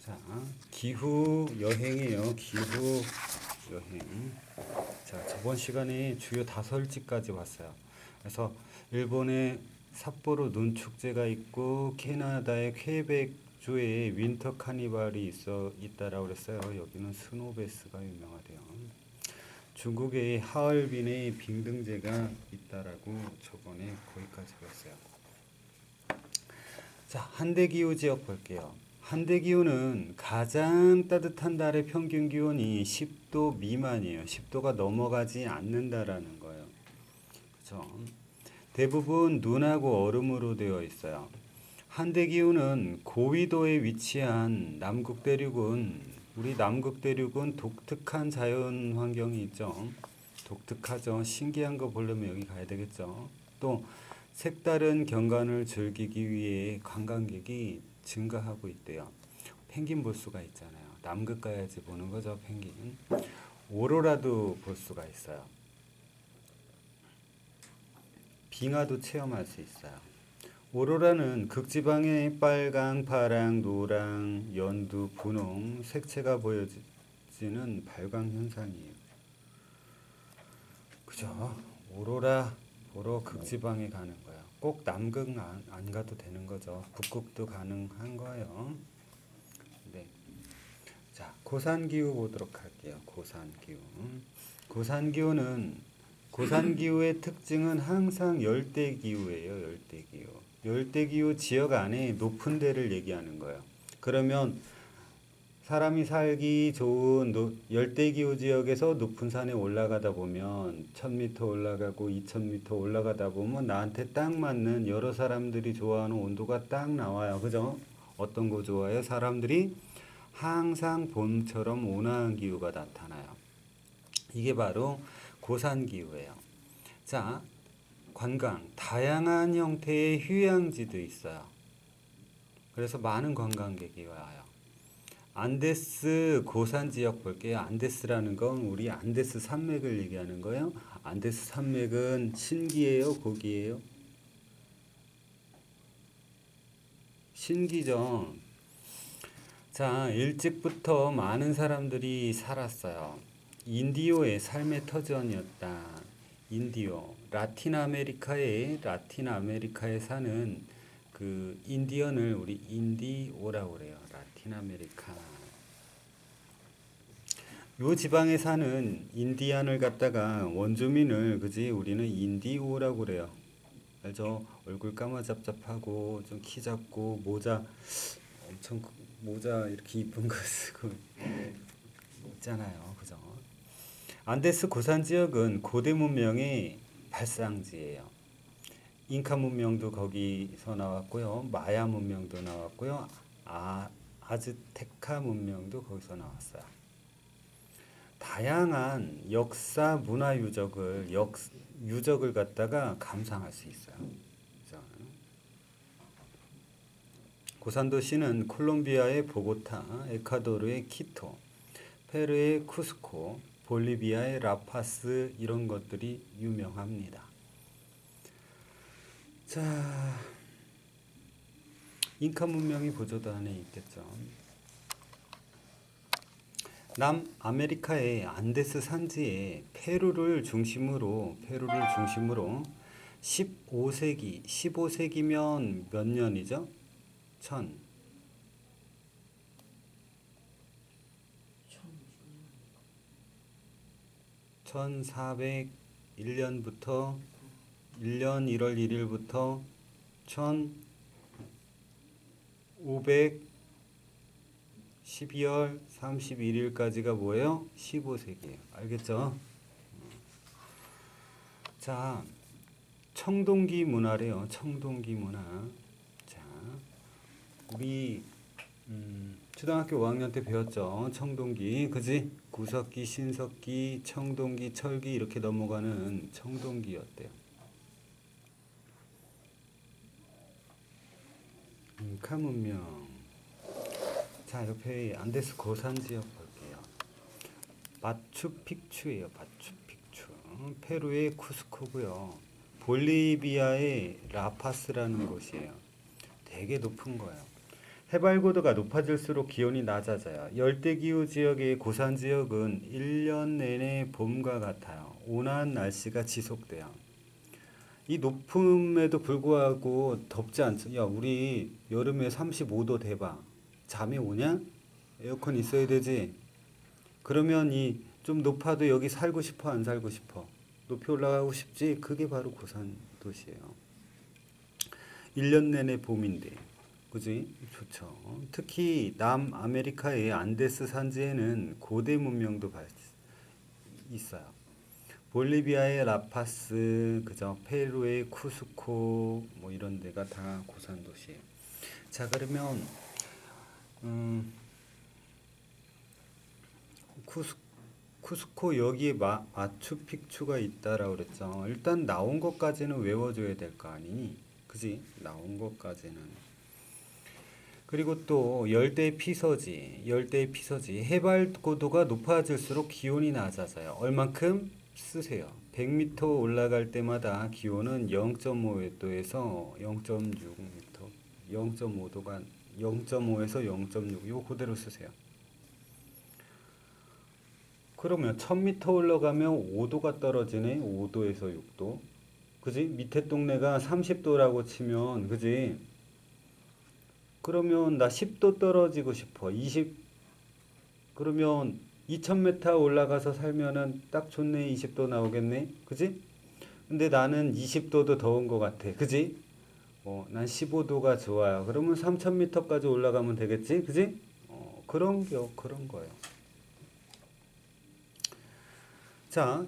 자, 기후 여행이에요. 기후 여행. 자, 저번 시간에 주요 다설지까지 왔어요. 그래서 일본의 삿포로 눈 축제가 있고 캐나다의 퀘벡주에 윈터 카니발이 있다라고 그랬어요. 여기는 스노베스가 유명하대요. 중국의 하얼빈의 빙등제가 있다라고 저번에 거기까지 했어요. 자, 한대기후 지역 볼게요. 한대기후는 가장 따뜻한 달의 평균 기온이 10도 미만이에요. 10도가 넘어가지 않는다라는 거예요. 그렇죠? 대부분 눈하고 얼음으로 되어 있어요. 한대기후는 고위도에 위치한 남극 대륙은 우리 남극 대륙은 독특한 자연 환경이 있죠. 독특하죠. 신기한 거 보려면 여기 가야 되겠죠. 또 색다른 경관을 즐기기 위해 관광객이 증가하고 있대요. 펭귄 볼 수가 있잖아요. 남극 가야지 보는 거죠, 펭귄. 오로라도 볼 수가 있어요. 빙하도 체험할 수 있어요. 오로라는 극지방의 빨강, 파랑, 노랑, 연두, 분홍 색채가 보여지는 발광 현상이에요. 그죠? 오로라 보러 극지방에 가는 거야. 꼭 남극 안 가도 되는 거죠. 북극도 가능한 거예요. 네. 자, 고산기후 보도록 할게요. 고산기후의 특징은 항상 열대기후예요. 열대기후. 열대기후 지역 안에 높은 데를 얘기하는 거예요. 그러면 사람이 살기 좋은 열대기후 지역에서 높은 산에 올라가다 보면 1000m 올라가고 2000m 올라가다 보면 나한테 딱 맞는 여러 사람들이 좋아하는 온도가 딱 나와요. 그죠? 어떤 거 좋아해요? 사람들이 항상 봄처럼 온화한 기후가 나타나요. 이게 바로 고산기후예요. 자, 관광, 다양한 형태의 휴양지도 있어요. 그래서 많은 관광객이 와요. 안데스 고산 지역 볼게요. 안데스라는 건 우리 안데스 산맥을 얘기하는 거예요. 안데스 산맥은 신기해요, 고기예요? 신기죠. 자, 일찍부터 많은 사람들이 살았어요. 인디오의 삶의 터전이었다. 인디오, 라틴 아메리카에 사는 그 인디언을 우리 인디오라고 그래요. 라틴 아메리카. 요 지방에 사는 인디안을 갖다가 원주민을 그지 우리는 인디오라고 그래요. 알죠? 얼굴 까마잡잡하고 좀 키 작고 모자 엄청 모자 이렇게 이쁜 거 쓰고 있잖아요. 그죠? 안데스 고산 지역은 고대 문명의 발상지예요. 잉카 문명도 거기서 나왔고요. 마야 문명도 나왔고요. 아즈테카 문명도 거기서 나왔어요. 다양한 역사 문화 유적을 갖다가 감상할 수 있어요. 그죠? 고산 도시는 콜롬비아의 보고타, 에콰도르의 키토, 페루의 쿠스코, 볼리비아의 라파스 이런 것들이 유명합니다. 자, 잉카 문명이 보조단에 있겠죠. 남아메리카의 안데스 산지에 페루를 중심으로 15세기면 몇 년이죠? 1401년부터 1년 1월 1일부터 1512월 31일까지가 뭐예요? 15세기예요. 알겠죠? 자, 청동기 문화래요. 청동기 문화. 자, 우리 초등학교 5학년 때 배웠죠. 청동기. 그지? 구석기, 신석기, 청동기, 철기 이렇게 넘어가는 청동기였대요. 잉카 문명. 자, 옆에 안데스 고산 지역 볼게요. 마추픽추예요. 마추픽추. 페루의 쿠스코고요. 볼리비아의 라파스라는 곳이에요. 되게 높은 거예요. 해발고도가 높아질수록 기온이 낮아져요. 열대기후 지역의 고산 지역은 1년 내내 봄과 같아요. 온화한 날씨가 지속돼요. 이 높음에도 불구하고 덥지 않죠. 야, 우리 여름에 35도 대봐. 잠이 오냐? 에어컨 있어야 되지. 그러면 이 좀 높아도 여기 살고 싶어, 안 살고 싶어? 높이 올라가고 싶지? 그게 바로 고산 도시예요. 1년 내내 봄인데. 그지? 좋죠. 특히 남아메리카의 안데스 산지에는 고대 문명도 있어요. 볼리비아의 라파스, 그죠? 페루의 쿠스코, 뭐 이런 데가 다 고산 도시예요. 자, 그러면 쿠스코 여기에 마추픽추가 있다라고 그랬죠. 일단 나온 것까지는 외워줘야 될 거 아니니? 그지? 나온 것까지는. 그리고 또 열대 피서지, 해발 고도가 높아질수록 기온이 낮아져요. 얼만큼 쓰세요. 100m 올라갈 때마다 기온은 0.5도에서 0.6m, 0.5도가 0.5에서 0.6, 이거 그대로 쓰세요. 그러면 1000m 올라가면 5도가 떨어지네. 5도에서 6도. 그지? 밑에 동네가 30도라고 치면, 그지? 그러면 나 10도 떨어지고 싶어. 그러면 2000m 올라가서 살면은 딱 좋네. 20도 나오겠네. 그지? 근데 나는 20도도 더운 것 같아. 그지? 난 15도가 좋아요. 그러면 3000m까지 올라가면 되겠지? 그지? 그런 거예요. 자,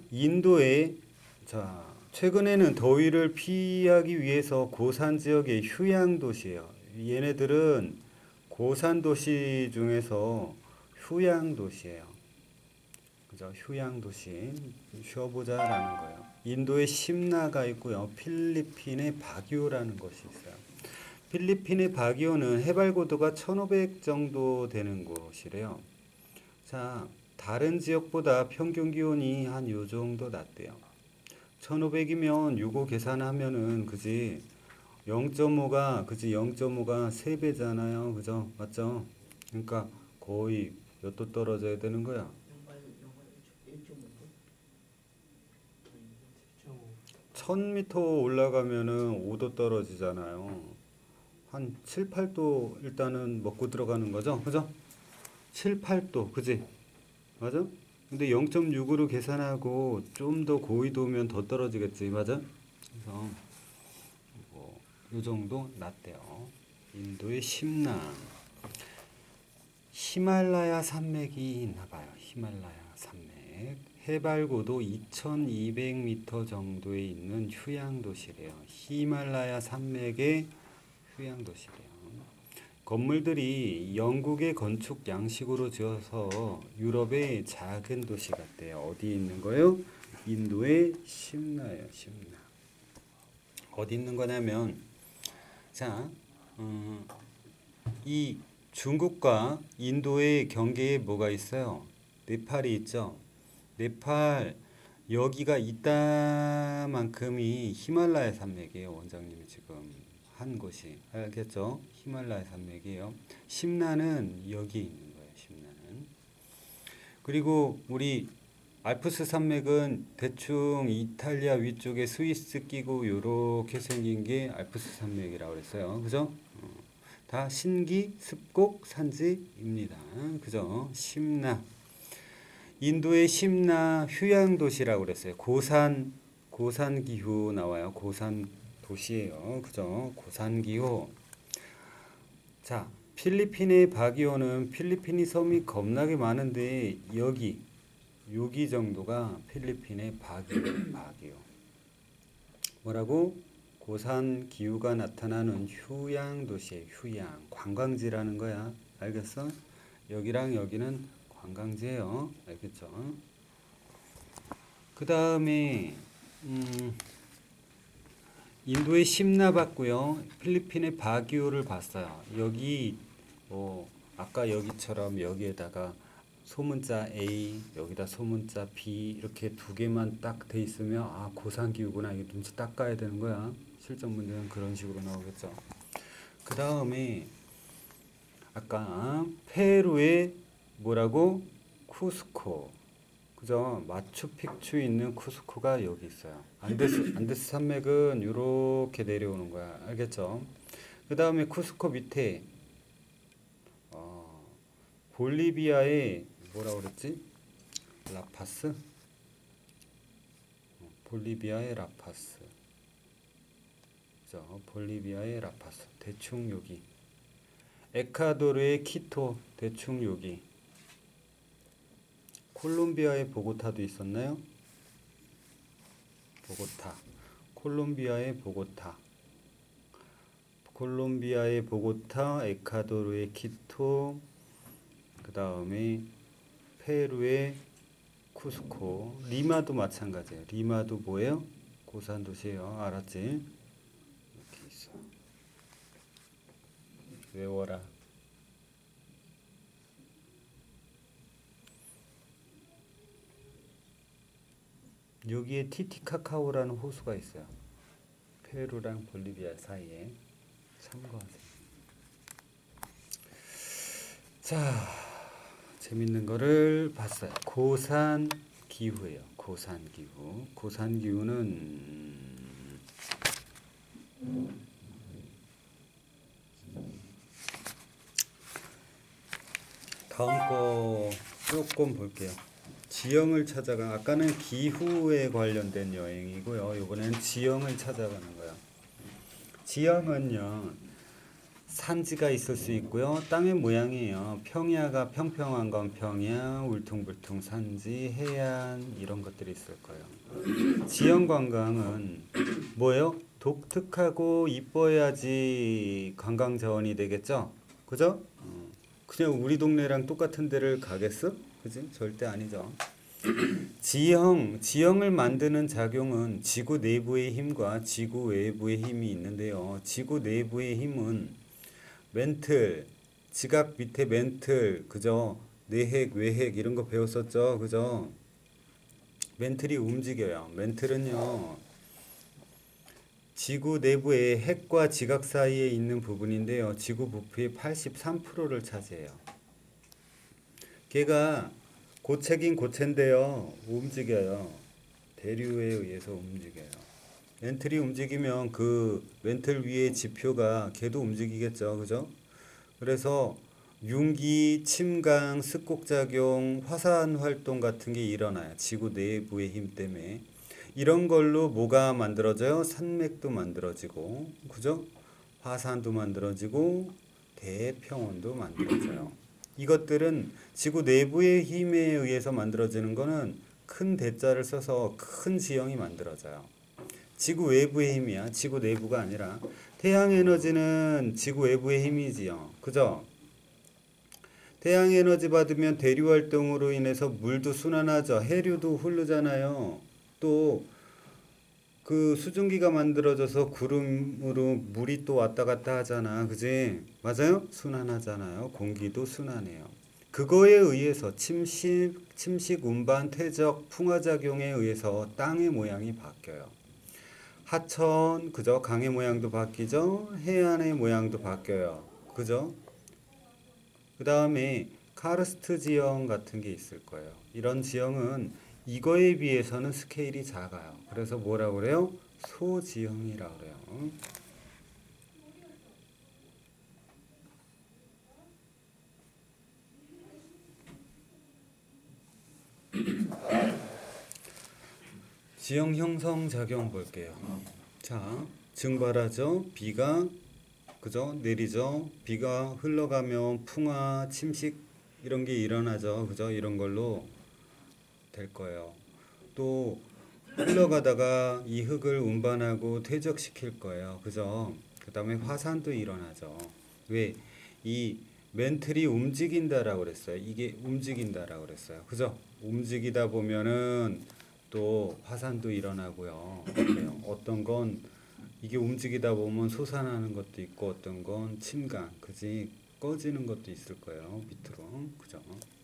최근에는 더위를 피하기 위해서 고산 지역의 휴양 도시예요. 얘네들은 고산 도시 중에서 휴양 도시예요. 그죠? 휴양 도시. 쉬어보자라는 거예요. 인도에 심나가 있고요. 필리핀의 바기오라는 곳이 있어요. 필리핀의 바기오는 해발 고도가 1500 정도 되는 곳이래요. 자, 다른 지역보다 평균 기온이 한 요 정도 낮대요. 1500이면 요거 계산하면은 그지 0.5가 3배잖아요. 그죠? 맞죠? 그러니까 거의 몇 도 떨어져야 되는 거야? 1000m 올라가면은 5도 떨어지잖아요. 한 7, 8도 일단은 먹고 들어가는 거죠. 그죠? 7, 8도. 그지? 맞아? 근데 0.6으로 계산하고 좀 더 고緯도면 더 떨어지겠지. 맞아? 그래서 이 정도 낮대요. 인도의 심남. 히말라야 산맥이 있나봐요. 히말라야 산맥. 해발고도 2200m 정도에 있는 휴양도시래요. 히말라야 산맥의 휴양도시래요. 건물들이 영국의 건축 양식으로 지어서 유럽의 작은 도시 같대요. 어디 있는 거요? 인도의 심나예요. 심나. 어디 있는 거냐면 자, 이 중국과 인도의 경계에 뭐가 있어요? 네팔이 있죠. 네팔 여기가 이따만큼이 히말라야 산맥이에요. 원장님이 지금 한 곳이 알겠죠? 히말라야 산맥이에요. 심나는 여기 있는 거예요. 심나는. 그리고 우리 알프스 산맥은 대충 이탈리아 위쪽에 스위스 끼고 요렇게 생긴 게 알프스 산맥이라고 그랬어요. 그죠? 다 신기 습곡 산지입니다. 그죠? 심나. 인도의 심나 휴양 도시라고 그랬어요. 고산 기후 나와요. 고산 도시예요. 그죠? 고산 기후. 자, 필리핀의 바기오는 필리핀이 섬이 겁나게 많은데 여기 정도가 필리핀의 바기오. 뭐라고? 고산 기후가 나타나는 휴양 도시의 휴양. 관광지라는 거야. 알겠어? 여기랑 여기는 관광지예요. 알겠죠? 그 다음에 인도의 심나 봤고요. 필리핀의 바기오를 봤어요. 여기 아까 여기처럼 여기에다가 소문자 A, 여기다 소문자 B 이렇게 두 개만 딱 돼 있으면 아 고산 기후구나. 이게 눈치 딱 까야 되는 거야. 실전 문제는 그런 식으로 나오겠죠. 그 다음에 아까 페루의 뭐라고? 쿠스코. 그죠? 마추픽추 있는 쿠스코가 여기 있어요. 안데스 산맥은 이렇게 내려오는 거야. 알겠죠? 그 다음에 쿠스코 밑에 볼리비아의 뭐라 그랬지? 라파스? 볼리비아의 라파스. 그죠? 볼리비아의 라파스. 대충 여기. 에콰도르의 키토. 대충 여기. 콜롬비아의 보고타도 있었나요? 보고타. 콜롬비아의 보고타. 콜롬비아의 보고타, 에콰도르의 키토, 그 다음에 페루의 쿠스코, 리마도 마찬가지예요. 리마도 뭐예요? 고산 도시예요. 알았지? 이렇게 있어. 외워라. 여기에 티티카카오라는 호수가 있어요. 페루랑 볼리비아 사이에. 참고하세요. 자, 재밌는 거를 봤어요. 고산 기후예요. 고산 기후. 고산 기후는 다음 거 조금 볼게요. 지형을 찾아가. 아까는 기후에 관련된 여행이고요. 이번에는 지형을 찾아가는 거예요. 지형은요, 산지가 있을 수 있고요. 땅의 모양이에요. 평야가 평평한 건 평야, 울퉁불퉁 산지, 해안 이런 것들이 있을 거예요. 지형 관광은 뭐예요? 독특하고 이뻐야지 관광 자원이 되겠죠? 그죠? 그냥 우리 동네랑 똑같은 데를 가겠어? 그지? 절대 아니죠. 지형을 만드는 작용은 지구 내부의 힘과 지구 외부의 힘이 있는데요. 지구 내부의 힘은 멘틀, 지각 밑에 멘틀, 그죠? 내핵, 외핵 이런 거 배웠었죠? 그죠? 멘틀이 움직여요. 멘틀은요, 지구 내부의 핵과 지각 사이에 있는 부분인데요. 지구 부피의 83%를 차지해요. 걔가 고체긴 고체인데요. 움직여요. 대류에 의해서 움직여요. 멘틀이 움직이면 그 멘틀 위의 지표가 걔도 움직이겠죠. 그죠? 그래서 융기, 침강, 습곡작용, 화산 활동 같은 게 일어나요. 지구 내부의 힘 때문에. 이런 걸로 뭐가 만들어져요? 산맥도 만들어지고, 그죠? 화산도 만들어지고, 대평원도 만들어져요. 이것들은 지구 내부의 힘에 의해서 만들어지는 거는 큰 대자를 써서 큰 지형이 만들어져요. 지구 외부의 힘이야. 지구 내부가 아니라. 태양 에너지는 지구 외부의 힘이지요. 그죠? 태양 에너지 받으면 대류 활동으로 인해서 물도 순환하죠. 해류도 흐르잖아요. 또 그 수증기가 만들어져서 구름으로 물이 또 왔다 갔다 하잖아. 그지? 맞아요? 순환하잖아요. 공기도 순환해요. 그거에 의해서 침식, 운반, 퇴적, 풍화작용에 의해서 땅의 모양이 바뀌어요. 하천, 그죠? 강의 모양도 바뀌죠? 해안의 모양도 바뀌어요. 그죠? 그 다음에 카르스트 지형 같은 게 있을 거예요. 이런 지형은 이거에 비해서는 스케일이 작아요. 그래서 뭐라고 그래요? 소지형이라고 그래요. 지형 형성 작용 볼게요. 자, 증발하죠. 비가 그죠? 내리죠. 비가 흘러가면 풍화, 침식 이런 게 일어나죠. 그죠? 이런 걸로 될 거예요. 또 흘러가다가 이 흙을 운반하고 퇴적시킬 거예요. 그죠? 그 다음에 화산도 일어나죠. 왜? 이 멘틀이 움직인다라고 그랬어요. 이게 움직인다라고 그랬어요. 그죠? 움직이다 보면은 또 화산도 일어나고요. 그래요. 어떤 건 이게 움직이다 보면 솟아나는 것도 있고 어떤 건 침강, 그지? 꺼지는 것도 있을 거예요. 밑으로. 그죠?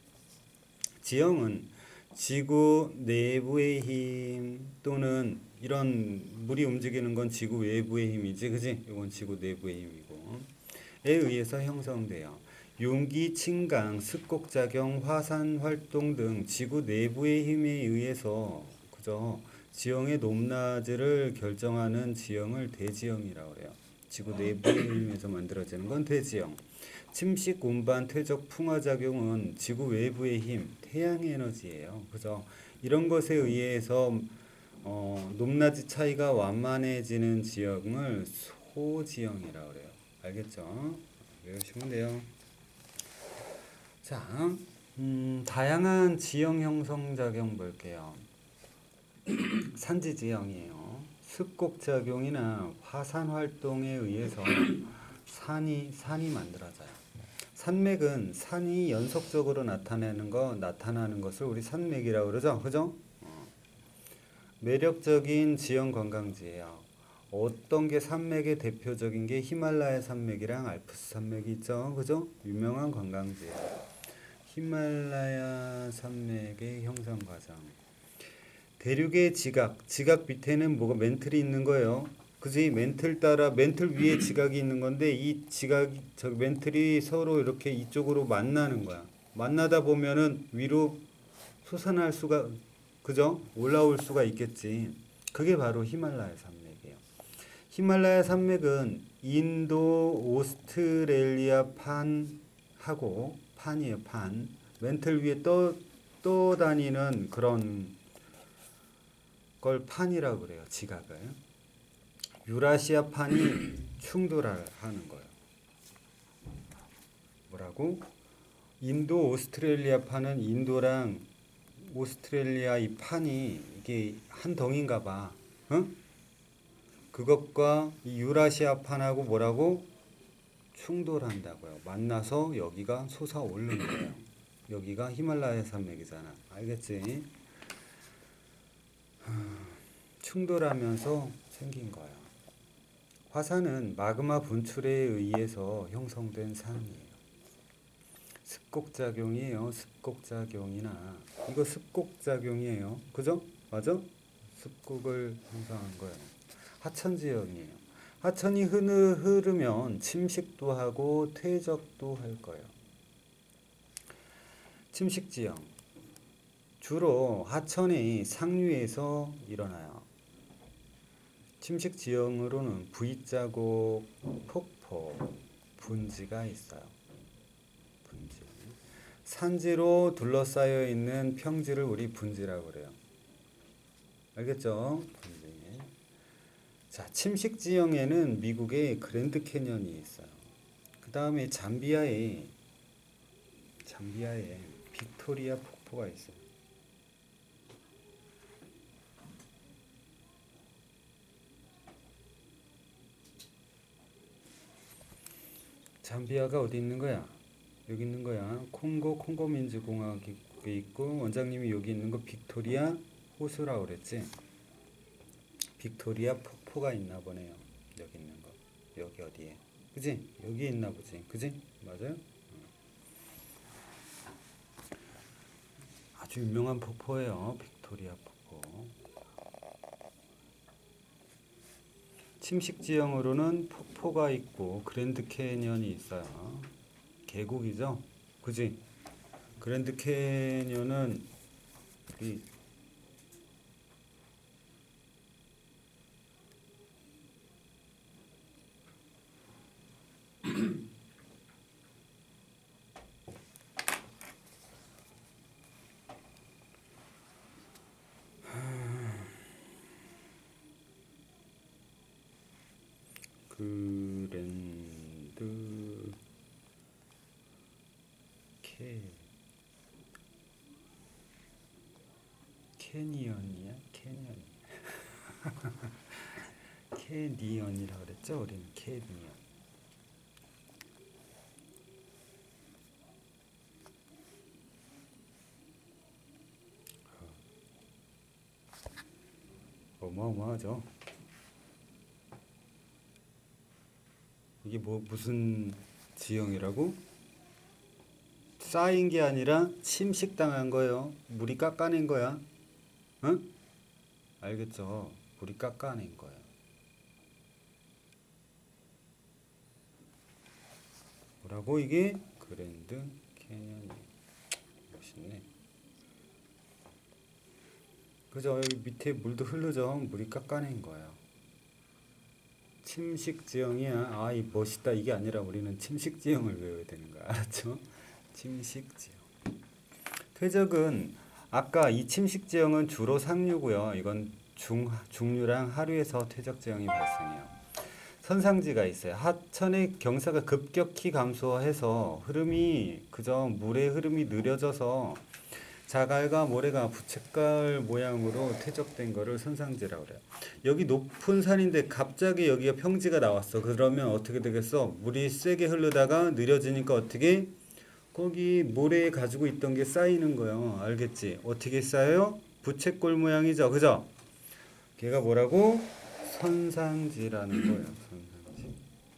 지형은 지구 내부의 힘 또는 이런 물이 움직이는 건 지구 외부의 힘이지, 그지? 이건 지구 내부의 힘이고 에 의해서 형성돼요. 용기, 침강, 습곡작용, 화산활동 등 지구 내부의 힘에 의해서 그죠? 지형의 높낮이를 결정하는 지형을 대지형이라고 그래요. 지구 내부의 힘에서 만들어지는 건 대지형. 침식, 운반, 퇴적, 풍화작용은 지구 외부의 힘, 태양의 에너지예요. 그죠? 이런 것에 의해서 높낮이 차이가 완만해지는 지형을 소지형이라고 그래요. 알겠죠? 외우시면 돼요. 자, 다양한 지형 형성 작용 볼게요. 산지 지형이에요. 습곡 작용이나 화산 활동에 의해서 산이 만들어져요. 산맥은 산이 연속적으로 나타나는 것을 우리 산맥이라고 그러죠. 그죠? 매력적인 지형 관광지예요. 어떤 게 산맥의 대표적인 게 히말라야 산맥이랑 알프스 산맥이 있죠. 그죠? 유명한 관광지예요. 히말라야 산맥의 형성 과정. 대륙의 지각 밑에는 뭐가 멘틀이 있는 거예요. 그지? 멘틀 위에 지각이 있는 건데 이 멘틀이 서로 이렇게 이쪽으로 만나는 거야. 만나다 보면은 위로 솟아날 수가, 그죠? 올라올 수가 있겠지. 그게 바로 히말라야 산맥이에요. 히말라야 산맥은 인도, 오스트레일리아 판하고 판이에요. 판. 멘틀 위에 떠다니는 그런 걸 판이라고 그래요. 지각을. 유라시아 판이 충돌하는 거예요. 뭐라고? 인도, 오스트레일리아 판은 인도랑 오스트레일리아 이 판이 이게 한 덩인가 봐. 응? 그것과 이 유라시아 판하고 뭐라고? 충돌한다고요. 만나서 여기가 솟아오르는 거예요. 여기가 히말라야 산맥이잖아. 알겠지? 충돌하면서 생긴 거예요. 화산은 마그마 분출에 의해서 형성된 산이에요. 습곡작용이에요. 습곡작용이나 이거 습곡작용이에요. 그죠? 맞아? 습곡을 형성한 거예요. 하천지형이에요. 하천이 흐르면 침식도 하고 퇴적도 할 거예요. 침식지형. 주로 하천의 상류에서 일어나요. 침식지형으로는 V자국, 폭포, 분지가 있어요. 분지. 산지로 둘러싸여 있는 평지를 우리 분지라고 그래요. 알겠죠? 분지. 자, 침식지형에는 미국의 그랜드 캐년이 있어요. 그 다음에 잠비아에 빅토리아 폭포가 있어요. 잠비아가 어디 있는 거야? 여기 있는 거야. 콩고 민주공화국에 있고 원장님이 여기 있는 거 빅토리아 호수라고 그랬지. 빅토리아 폭포가 있나 보네요. 여기 있는 거. 여기 어디에? 그지? 여기 있나 보지. 그지? 맞아요? 아주 유명한 폭포예요. 빅토리아 폭포. 침식지형으로는 폭포가 있고 그랜드 캐년이 있어요. 계곡이죠? 그지? 그랜드 캐년은 이 그랜드 캐니언이야? 캐니언이라고 그랬죠? 우리는 캐니언. 어마어마하죠. 이게 무슨 지형이라고? 쌓인 게 아니라 침식당한 거예요. 물이 깎아낸 거야. 응? 알겠죠? 물이 깎아낸 거예요. 뭐라고 이게? 그랜드 캐년이 멋있네. 그죠? 여기 밑에 물도 흐르죠? 물이 깎아낸 거예요. 침식지형이야. 아, 이 멋있다 이게 아니라 우리는 침식지형을 외워야 되는 거야. 알았죠? 침식지형. 퇴적은 아까 이 침식지형은 주로 상류고요. 이건 중류랑 하류에서 퇴적지형이 발생해요. 선상지가 있어요. 하천의 경사가 급격히 감소해서 흐름이 그저 물의 흐름이 느려져서 자갈과 모래가 부채갈 모양으로 퇴적된 거를 선상지라고 그래요. 여기 높은 산인데 갑자기 여기가 평지가 나왔어. 그러면 어떻게 되겠어? 물이 세게 흐르다가 느려지니까 어떻게? 거기 모래에 가지고 있던 게 쌓이는 거예요. 알겠지? 어떻게 쌓여요? 부채꼴 모양이죠. 그죠? 걔가 뭐라고? 선상지라는 거예요. 선상지.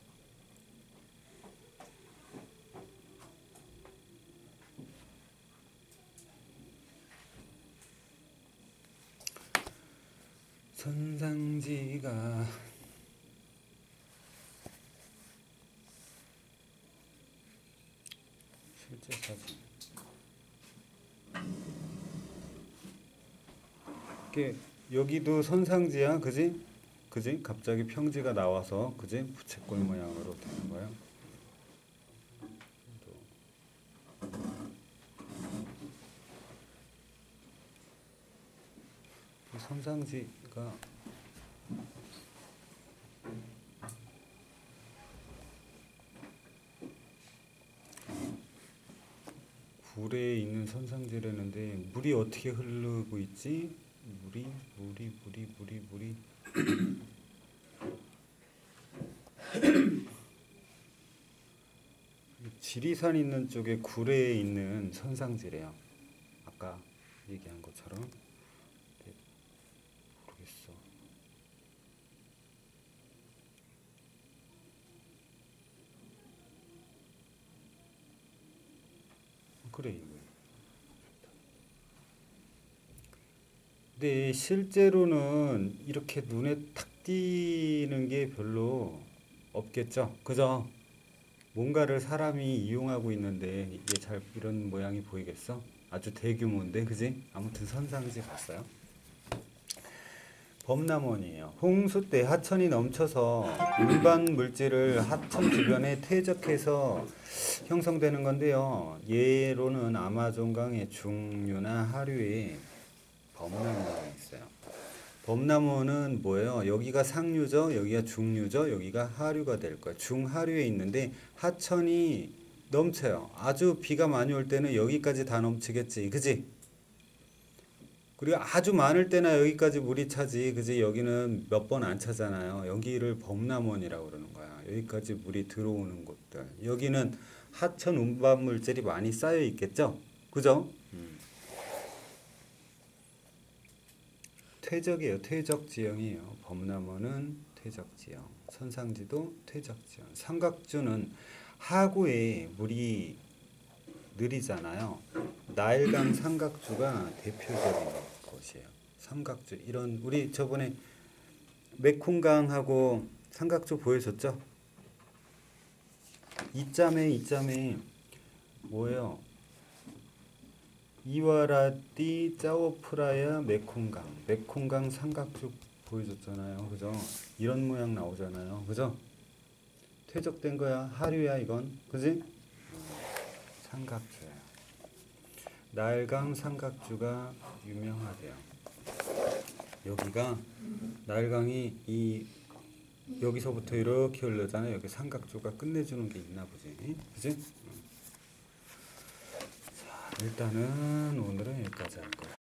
선상지가 실제 사진. 이게 여기도 선상지야, 그지? 그지? 갑자기 평지가 나와서, 그지? 부채꼴 모양으로 되는 거야. 선상지가 굴에 있는 선상지라는데 물이 어떻게 흐르고 있지? 물이 지리산 있는 쪽에 굴에 있는 선상지래요. 아까 얘기한 것처럼. 네, 모르겠어. 그래 이거. 근데 실제로는 이렇게 눈에 탁 띄는 게 별로 없겠죠. 그죠? 뭔가를 사람이 이용하고 있는데 이게 잘 이런 모양이 보이겠어? 아주 대규모인데, 그지? 아무튼 선상지 봤어요. 범람원이에요. 홍수 때 하천이 넘쳐서 일반 물질을 하천 주변에 퇴적해서 형성되는 건데요. 예로는 아마존강의 중류나 하류에 범람원이 있어요. 범람원은 뭐예요? 여기가 상류죠, 여기가 중류죠, 여기가 하류가 될 거예요. 중하류에 있는데 하천이 넘쳐요. 아주 비가 많이 올 때는 여기까지 다 넘치겠지, 그지? 그리고 아주 많을 때나 여기까지 물이 차지, 그지? 여기는 몇 번 안 차잖아요. 여기를 범람원이라고 그러는 거야. 여기까지 물이 들어오는 곳들. 여기는 하천 운반 물질이 많이 쌓여 있겠죠, 그죠? 퇴적이에요. 퇴적 지형이에요. 범람원은 퇴적 지형, 선상지도 퇴적 지형. 삼각주는 하구에 물이 느리잖아요. 나일강 삼각주가 대표적인 것이에요. 삼각주 이런 우리 저번에 메콩강하고 삼각주 보여줬죠? 이짬에 뭐예요? 이와라띠 짜오프라야 메콩강 삼각주 보여줬잖아요. 그죠? 이런 모양 나오잖아요. 그죠? 퇴적된 거야. 하류야 이건. 그지? 삼각주야. 나일강 삼각주가 유명하대요. 여기가 나일강이 이 여기서부터 이렇게 흘러잖아요. 여기 삼각주가 끝내주는 게 있나 보지. 그지? 자, 일단은 오늘은 여기까지 할 거야.